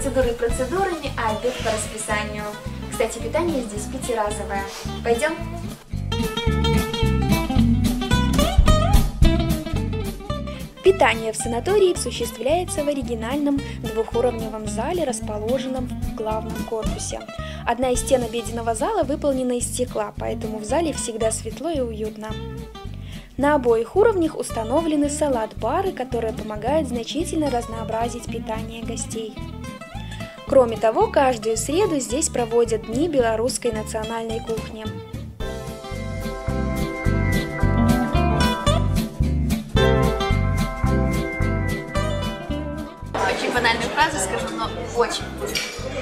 Процедуры процедурами, а обед по расписанию. Кстати, питание здесь пятиразовое. Пойдем? Питание в санатории осуществляется в оригинальном двухуровневом зале, расположенном в главном корпусе. Одна из стен обеденного зала выполнена из стекла, поэтому в зале всегда светло и уютно. На обоих уровнях установлены салат-бары, которые помогают значительно разнообразить питание гостей. Кроме того, каждую среду здесь проводят дни белорусской национальной кухни. Очень банальную фразу скажу, но очень вкусно.